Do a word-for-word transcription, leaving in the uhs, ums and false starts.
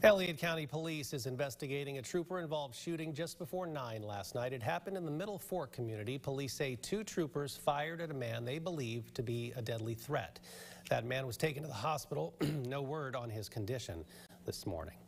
Elliott County Police is investigating a trooper-involved shooting just before nine last night. It happened in the Middle Fork community. Police say two troopers fired at a man they believe to be a deadly threat. That man was taken to the hospital. No word on his condition this morning.